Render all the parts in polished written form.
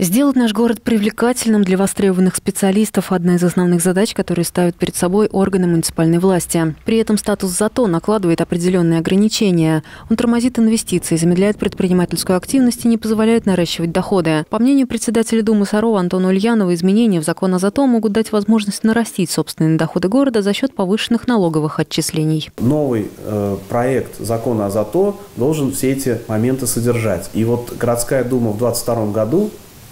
Сделать наш город привлекательным для востребованных специалистов – одна из основных задач, которые ставят перед собой органы муниципальной власти. При этом статус ЗАТО накладывает определенные ограничения. Он тормозит инвестиции, замедляет предпринимательскую активность и не позволяет наращивать доходы. По мнению председателя Думы Сарова Антона Ульянова, изменения в закон о ЗАТО могут дать возможность нарастить собственные доходы города за счет повышенных налоговых отчислений. Новый проект закона о ЗАТО должен все эти моменты содержать. И вот городская дума в 2022 году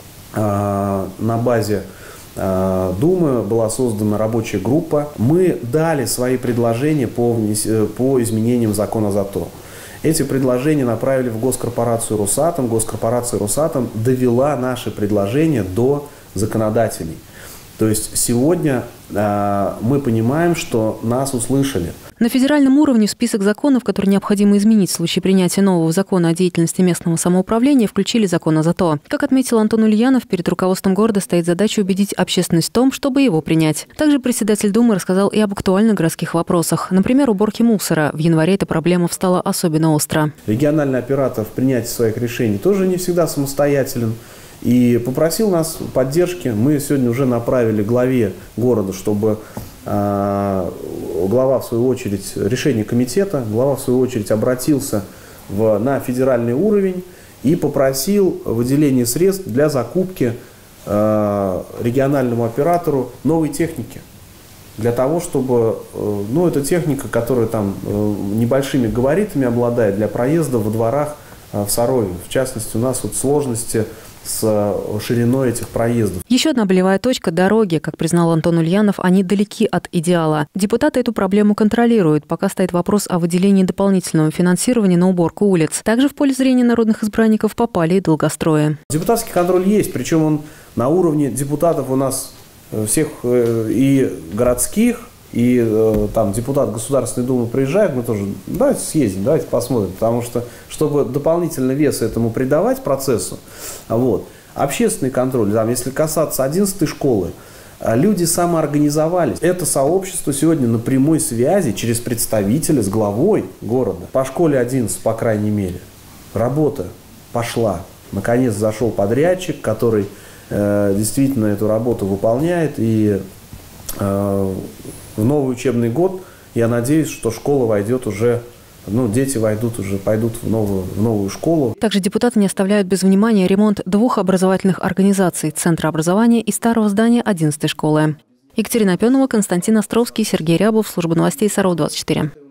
на базе Думы была создана рабочая группа. Мы дали свои предложения по изменениям закона ЗАТО. Эти предложения направили в госкорпорацию «Росатом». Госкорпорация «Росатом» довела наши предложения до законодателей. То есть сегодня мы понимаем, что нас услышали. На федеральном уровне в список законов, которые необходимо изменить в случае принятия нового закона о деятельности местного самоуправления, включили закон о ЗАТО. Как отметил Антон Ульянов, перед руководством города стоит задача убедить общественность в том, чтобы его принять. Также председатель Думы рассказал и об актуальных городских вопросах. Например, уборке мусора. В январе эта проблема встала особенно остро. Региональный оператор в принятии своих решений тоже не всегда самостоятелен. И попросил нас поддержки. Мы сегодня уже направили главе города, чтобы глава, в свою очередь, решение комитета, глава, в свою очередь, обратился на федеральный уровень и попросил выделение средств для закупки региональному оператору новой техники. Для того, чтобы, эта техника, которая там небольшими габаритами обладает, для проезда во дворах в Сарове. В частности, у нас сложности с шириной этих проездов. Еще одна болевая точка – дороги. Как признал Антон Ульянов, они далеки от идеала. Депутаты эту проблему контролируют, пока стоит вопрос о выделении дополнительного финансирования на уборку улиц. Также в поле зрения народных избранников попали и долгострои. Депутатский контроль есть, причем он на уровне депутатов у нас всех и городских, и там депутат Государственной Думы приезжает, мы тоже давайте съездим, давайте посмотрим, потому что, чтобы дополнительный вес этому придавать процессу, общественный контроль, если касаться 11-й школы, люди самоорганизовались. Это сообщество сегодня на прямой связи через представителя с главой города. По школе 11, по крайней мере, работа пошла. Наконец зашел подрядчик, который действительно эту работу выполняет, и в новый учебный год я надеюсь, что школа войдет уже, дети пойдут в новую школу. Также депутаты не оставляют без внимания ремонт двух образовательных организаций – Центра образования и старого здания 11-й школы. Екатерина Пенова, Константин Островский, Сергей Рябов, служба новостей Саров 24.